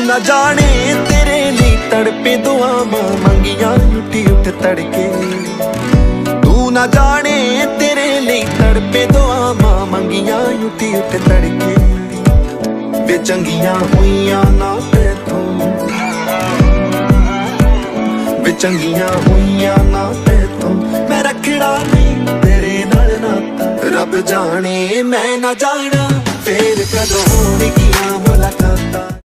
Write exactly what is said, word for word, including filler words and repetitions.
ना जाने तेरे लिए तड़पे दुआवां मंगियां उठी उठ तड़के। तू ना जाने तेरे लिए तड़पे दुआवां मंगियां उठी उठ तड़के। वे चंगियां हुइयां ना तेथों, वे चंगियां हुइयां ना तेथों, मैं रखड़ा नहीं तेरे नाल नाता। रब जाने मैं ना जाना फिर कदों होणगियां मुलाकातां।